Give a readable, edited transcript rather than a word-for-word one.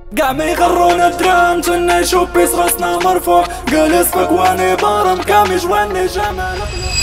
قاع ما يغرون الدرام كنا نشوف بيس راسنا مرفوع جالس فوق واني بارم كامي جواني جمال